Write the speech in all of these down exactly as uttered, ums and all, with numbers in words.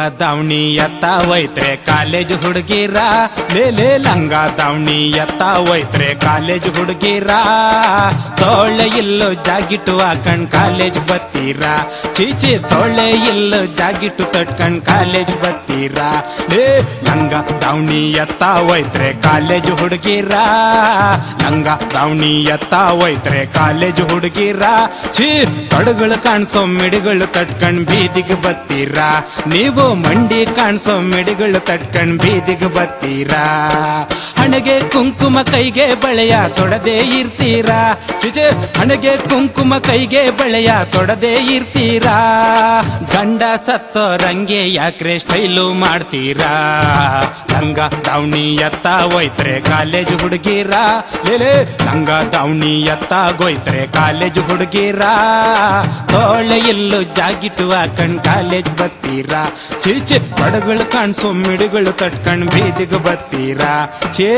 ದಾವಣಿ ಎತ್ತ ಒಯ್ತ್ರೆ ಕಾಲೇಜ್ ಹುಡುಗಿರ ಲೇಲೆ ಲಂಗ ದಾವಣಿ ಎತ್ತ ಒಯ್ತ್ರೆ ಕಾಲೇಜ್ ಹುಡುಗಿರ ತೋಳೆ ಇಲ್ಲು ಜಾಗಿಟ್ಟು ಹಾಕಂಡ್ ಕಾಲೇಜ್ ಬತ್ತೀರ ಚೀಚಿ ತೋಳೆ ಇಲ್ಲು ಜಾಗಿಟ್ಟು ತಟ್ಕಂಡ್ ಕಾಲೇಜ್ ಬತ್ತೀರ ಲೇ ಲಂಗ ದಾವಣಿ ಎತ್ತ ಒಯ್ತ್ರೆ ಕಾಲೇಜ್ ಹುಡುಗಿರ ಲಂಗ ದಾವಣಿ ಎತ್ತ ಒಯ್ತ್ರೆ ಕಾಲೇಜ್ ಹುಡುಗಿರ ಚೀ ತೊಡಗಳು ಕಾಣಿಸೋ ಮಿಡಿಗಳು ತಟ್ಕಂಡ್ ಬೀದಿಗೆ ಬತ್ತೀರ ನೀವು ಮಂಡಿ ಕಾಣಿಸೋ ಮಿಡಿಗಳು ತಟ್ಕಂಡ್ ಬೀದಿಗೆ ಬತ್ತೀರಾ ಹಣೆಗೆ ಕುಂಕುಮ ಕೈಗೆ ಬಳೆಯ ತೊಡದೆ ಇರ್ತೀರಾ ಚಿಚೆ ಹಣೆಗೆ ಕುಂಕುಮ ಕೈಗೆ ಬಳೆಯ ತೊಡದೆ ಇರ್ತೀರಾ ಗಂಡ ಸತ್ತೋ ರಂಗೆ ಯಾಕ್ರೆ ಸ್ಟೈಲು ಮಾಡ್ತೀರಾ ಲಂಗ ದಾವಣಿ ಎತ್ತ ಒಯ್ತ್ರೆ ಕಾಲೇಜ್ ಹುಡುಗಿರ ಲೇಲೆ ಲಂಗ ದಾವಣಿ ಎತ್ತ ಗೊಯ್ತ್ರೆ ಕಾಲೇಜ್ ಹುಡುಗಿರ ತೋಳೆ ಇಲ್ಲು ಜಾಗಿಟ್ಟು ಹಾಕಂಡ್ ಕಾಲೇಜ್ ಬತ್ತೀರಾ ಚೀಚೆ ಪಡಗಳು ಕಾಣಿಸೋ ಮಿಡಿಗಳು ತಟ್ಕಂಡ್ ಬೀದಿಗೆ ಬತ್ತೀರಾ ಚೇ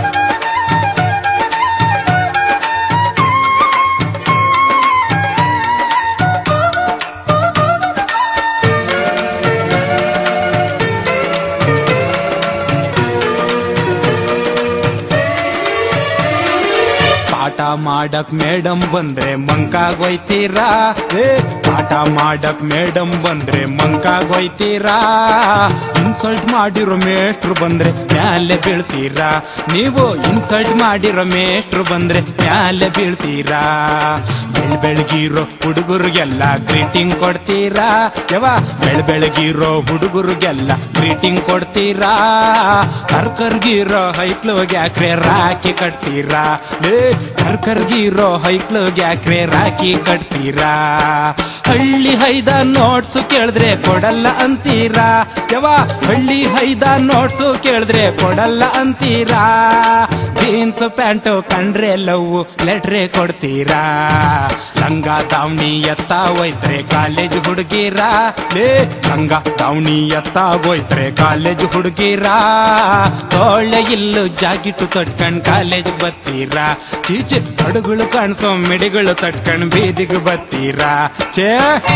ಪಾಠ ಮಾಡಕ್ ಮೇಡಮ್ ಬಂದ್ರೆ ಮಂಕಾಗೋಯ್ತೀರಾ ಏ ಪಾಠ ಮಾಡಕ್ ಮೇಡಮ್ ಬಂದ್ರೆ ಮಂಕಾಗೋಯ್ತೀರಾ ಇನ್ಸಲ್ಟ್ ಮಾಡಿರೋ ಮೇಷ್ಟ್ರು ಬಂದ್ರೆ ಮ್ಯಾಲೆ ಬೀಳ್ತೀರಾ ನೀವು ಇನ್ಸಲ್ಟ್ ಮಾಡಿರೋ ಮೇಷ್ಟ್ರು ಬಂದ್ರೆ ಮ್ಯಾಲೆ ಬೀಳ್ತೀರಾ ಬೆಳ್ ಬೆಳಗಿರೋ ಹುಡುಗರಿಗೆಲ್ಲ ಗ್ರೀಟಿಂಗ್ ಕೊಡ್ತೀರಾ ಯಾವ ಬೆಳ್ ಬೆಳಗಿರೋ ಹುಡುಗರಿಗೆಲ್ಲ ಗ್ರೀಟಿಂಗ್ ಕೊಡ್ತೀರಾ ಕರ್ಕರ್ಗಿರೋ ಹೈಕ್ಲೋಗ್ ಯಾಕ್ರೆ ರಾಖಿ ಕಟ್ತೀರಾ ಏ ಕರ್ಕರ್ಗಿರೋ ಹೈಕ್ಲೋಗ್ ಯಾಕ್ರೆ ರಾಖಿ ಕಟ್ತೀರಾ ಹಳ್ಳಿ ಹೈದ ನೋಟ್ಸು ಕೇಳಿದ್ರೆ ಕೊಡಲ್ಲ ಅಂತೀರಾ ಯಾವ ಹಳ್ಳಿ ಹೈದ ನೋಟ್ಸು ಕೇಳಿದ್ರೆ ಕೊಡಲ್ಲ ಅಂತೀರಾ ಜೀನ್ಸ್ ಪ್ಯಾಂಟು ಕಂಡ್ರೆ ಲವ್ ಲೆಟ್ರೆ ಕೊಡ್ತೀರಾ ಲಂಗ ದಾವಣಿ ಎತ್ತ ಒಯ್ತ್ರೆ ಕಾಲೇಜ್ ಹುಡುಗಿರ ಲೇ ಲಂಗ ದಾವಣಿ ಎತ್ತ ಒಯ್ತ್ರೆ ಕಾಲೇಜ್ ಹುಡುಗಿರ ತೋಳೆ ಇಲ್ಲು ಜಾಗಿಟ್ಟು ತಟ್ಕಂಡ್ ಕಾಲೇಜ್ ಬತ್ತೀರಾ ಚೀಚೆ ಅಡುಗಳು ಕಾಣಿಸೋ ಮಿಡಿಗಳು ತಟ್ಕಂಡ್ ಬೀದಿಗೆ ಬತ್ತೀರಾ ಚೇ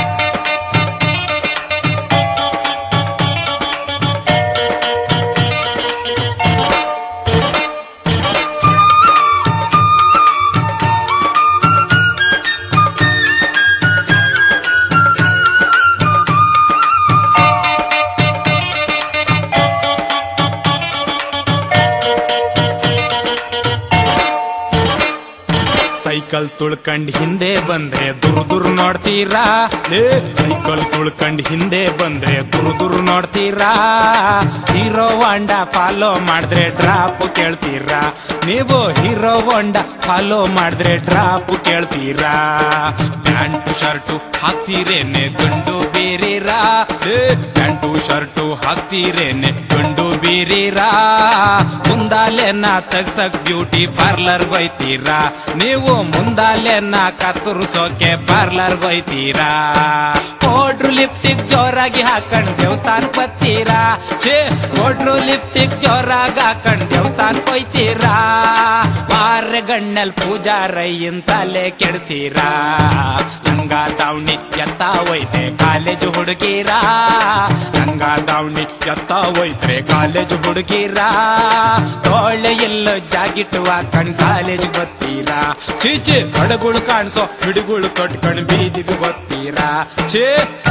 ಸೈಕಲ್ ತುಳ್ಕಂಡ್ ಹಿಂದೆ ಬಂದ್ರೆ ದುರ್ ದುರ್ ನೋಡ್ತೀರಾ ಲೇ ಸೈಕಲ್ ತುಳ್ಕಂಡ್ ಹಿಂದೆ ಬಂದ್ರೆ ದುರ್ ದುರ್ ನೋಡ್ತೀರಾ ಹೀರೋ ಹೊಂಡ ಫಾಲೋ ಮಾಡಿದ್ರೆ ಡ್ರಾಪ್ ಕೇಳ್ತೀರಾ ನೀವು ಹೀರೋ ಹೊಂಡ ಫಾಲೋ ಮಾಡಿದ್ರೆ ಡ್ರಾಪ್ ಕೇಳ್ತೀರಾ ಪ್ಯಾಂಟು ಶರ್ಟು ಹಾಕ್ತೀರೇನೆ ಗಂಡು ಬೇರೆರಾ ಪ್ಯಾಂಟು ಶರ್ಟು ಹಾಕ್ತೀರೇನೆ ಗಂಡು ಬೇರೆರಾ ಮುಂದಾಲೆನ ತಗ್ಸಕ್ ಬ್ಯೂಟಿ ಪಾರ್ಲರ್ ಹೋಯ್ತೀರಾ ನೀವು ಮುಂದಾಲೆನ ಕತ್ತರಿಸೋಕೆ ಪಾರ್ಲರ್ ಹೋಯ್ತೀರಾ ಪೌಡ್ರು ಲಿಪ್ಟಿಕ್ ಜೋರಾಗಿ ಹಾಕೊಂಡ್ ದೇವಸ್ಥಾನಕ್ ಬತ್ತೀರಾ ಛೇ ಪೌಡ್ರು ಲಿಪ್ಟಿಕ್ ಜೋರಾಗಿ ಹಾಕೊಂಡ್ ದೇವಸ್ಥಾನಕ್ ಹೋಯ್ತೀರಾ ಮಾರೆ ಗಣ್ಣಲ್ ಪೂಜಾರಯ್ಯನ್ ತಲೆ ಕೆಡಿಸ್ತೀರಾ ಲಂಗ ದಾವಣಿ ಎತ್ತ ಒಯ್ತೆ ಕಾಲೇಜ್ ಹುಡುಗಿರ ಲಂಗ ದಾವಣಿ ಎತ್ತ ಒಯ್ತ್ರೆ ಕಾಲೇಜ್ ಹುಡುಗಿರ ತೋಳೆ ಎಲ್ಲೋ ಜಾಗಿಟ್ಟು ಹಾಕೊಂಡ್ ಕಾಲೇಜ್ ಬತ್ತೀರಾ ಚೀಚೆ ಹಡಗುಳು ಕಾಣಿಸೋ ಹಿಡುಗುಳು ಕಟ್ಕೊಂಡ್ ಬೀದಿಗೆ ಬತ್ತೀರಾ ಛೇ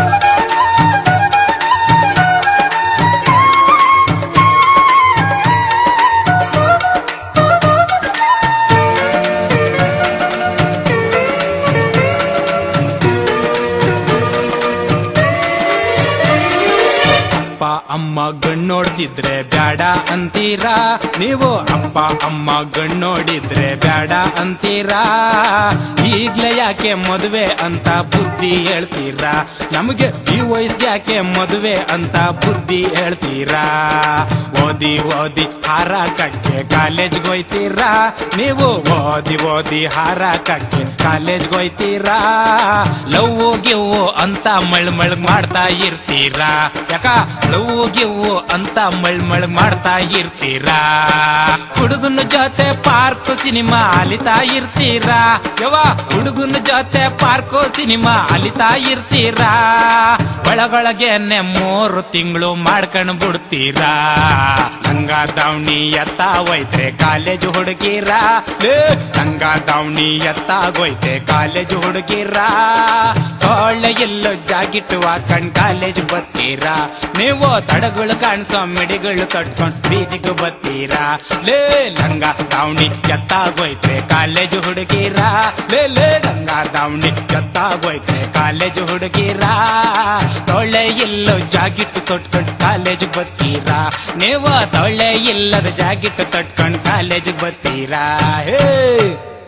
ಅಮ್ಮ ಗಣ್ಣೋಡ್ತಿದ್ರೆ ಬ್ಯಾಡ ಅಂತೀರಾ ನೀವು ಅಪ್ಪ ಅಮ್ಮ ಗಣ್ಣೋಡಿದ್ರೆ ಬ್ಯಾಡ ಅಂತೀರಾ ಈಗ್ಲೇ ಯಾಕೆ ಮದುವೆ ಅಂತ ಬುದ್ಧಿ ಹೇಳ್ತೀರಾ ನಮಗೆ ಈ ವಯಸ್ಸಿಗೆ ಯಾಕೆ ಮದುವೆ ಅಂತ ಬುದ್ಧಿ ಹೇಳ್ತೀರಾ ಓದಿ ಓದಿ ಹಾರಾಕಕ್ಕೆ ಕಾಲೇಜ್ಗೆ ಹೋಯ್ತೀರಾ ನೀವು ಓದಿ ಓದಿ ಹಾರಾಕಕ್ಕೆ ಕಾಲೇಜ್ಗೆ ಹೋಯ್ತೀರಾ ಲವ್ ಗಿವ್ ಅಂತ ಮಳ್ ಮಳ್ ಮಾಡ್ತಾ ಇರ್ತೀರಾ ಯಾಕ ಲವ್ ಗಿವ್ ಅಂತ ಮಳ್ ಮಳ್ ಮಾಡ್ತಾ ಇರ್ತೀರಾ. ಹುಡುಗನ ಜೊತೆ ಪಾರ್ಕ್ ಸಿನಿಮಾ ಅಲಿತಾ ಇರ್ತೀರಾ. ಯವ್ವ ಹುಡುಗನ ಜೊತೆ ಪಾರ್ಕು ಸಿನಿಮಾ ಅಲಿತಾ ಇರ್ತೀರಾ. ಒಳಗೊಳಗೇನೆ ಮೂರು ತಿಂಗಳು ಮಾಡ್ಕೊಂಡ್ ಬಿಡ್ತೀರಾ. ಲಂಗ ದಾವಣಿ ಎತ್ತ ಹೋಯ್ತ್ರೆ ಕಾಲೇಜ್ ಹುಡುಗಿರ. ಲಂಗ ದಾವಣಿ ಎತ್ತಾಗೋಯ್ತೆ ಕಾಲೇಜ್ ಹುಡುಗಿರ. ಒಳ್ಳೆ ಎಲ್ಲೋ ಜಾಗಿಟ್ಟು ಹಾಕೊಂಡ್ ಕಾಲೇಜ್ ಬತ್ತೀರಾ. ನೀವು ತಡಗಳು ಕಾಣಿಸೋ ಮಿಡಿಗಳು ಕಟ್ಕೊಂಡ್ ಬೀದಿಗೆ ಬತ್ತೀರಾ. ಲೇ ಲಂಗ ದಾವಣಿ ಎತ್ತಾಗೋಯ್ತೆ ಕಾಲೇಜ್ ಹುಡುಗಿರ. ಲೇ ಲೇ ಲಂಗ ದಾವಣಿ ಎತ್ತಾಗೋಯ್ತೆ ಕಾಲೇಜ್ ಹುಡುಗಿರ. ತೊಳ್ಳೆ ಎಲ್ಲೋ ಜಾಗಿಟ್ಟು ತೊಟ್ಕೊಂಡ್ ಕಾಲೇಜ್ ಬತ್ತೀರಾ. ನೀವು ತೊಳ್ಳೆ ಇಲ್ಲದ ಜಾಗಿಟ್ಟು ತೊಟ್ಕೊಂಡ್ ಕಾಲೇಜ್ ಬತ್ತೀರಾ. ಹೇ